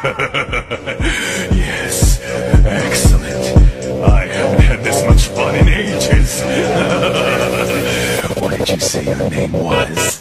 Yes, excellent. I haven't had this much fun in ages. What did you say your name was?